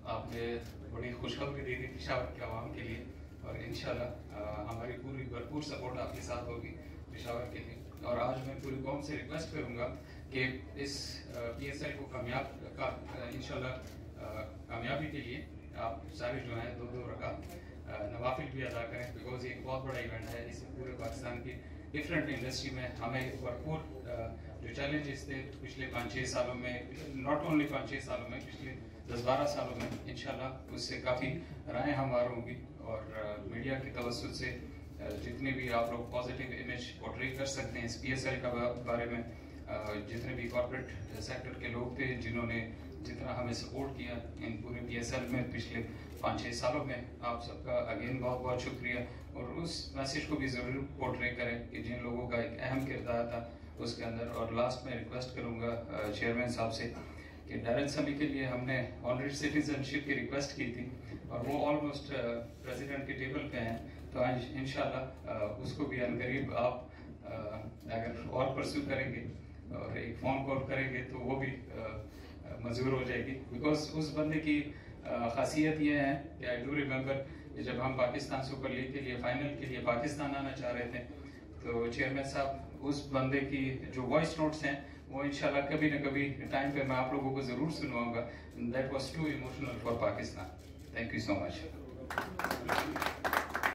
आपने बड़ी खुशखबरी दे दी पेशावर के आवाम के लिए और इंशाल्लाह हमारी पूरी भरपूर सपोर्ट आपके साथ होगी पेशावर के लिए। और आज मैं पूरी कौम से रिक्वेस्ट करूंगा कि इस PSL को इंशाल्लाह कामयाबी के लिए आप सारे जो हैं 2-2 रकात नवाफिल भी अदा करें, बिकॉज ये एक बहुत बड़ा इवेंट है। इस पूरे पाकिस्तान की डिफरेंट इंडस्ट्री में हमें भरपूर जो चैलेंजेस थे पिछले 5-6 सालों में, नॉट ओनली 5-6 सालों में, पिछले 10-12 सालों में, इंशाल्लाह उससे काफ़ी राय हमार होंगी। और मीडिया की तवज्जो से जितने भी आप लोग पॉजिटिव इमेज पोर्ट्रे कर सकते हैं इस PSL का बारे में, जितने भी कॉर्पोरेट सेक्टर के लोग थे जिन्होंने जितना हमें सपोर्ट किया इन पूरे PSL में पिछले 5-6 सालों में, आप सबका अगेन बहुत बहुत शुक्रिया। और उस मैसेज को भी ज़रूर पोर्ट्रे करें कि जिन लोगों का एक अहम किरदार था उसके अंदर। और लास्ट में रिक्वेस्ट करूँगा चेयरमैन साहब से कि डैरन समी के लिए हमने ऑनरेरी सिटीजनशिप की रिक्वेस्ट की थी और वो ऑलमोस्ट प्रेसिडेंट के टेबल पे हैं, तो आज इंशाल्लाह उसको भी अनकरीब आप अगर और परस्यू करेंगे और एक फ़ोन कॉल करेंगे तो वो भी मंजूर हो जाएगी। बिकॉज उस बंदे की खासियत ये है कि आई डू रिमेम्बर जब हम पाकिस्तान सुपर लीग के लिए फाइनल के लिए पाकिस्तान आना चाह रहे थे, तो चेयरमैन साहब उस बंदे की जो वॉइस नोट्स हैं वो इंशाल्लाह कभी न कभी टाइम पे मैं आप लोगों को जरूर सुनवाऊंगा। That was too emotional for Pakistan. Thank you so much.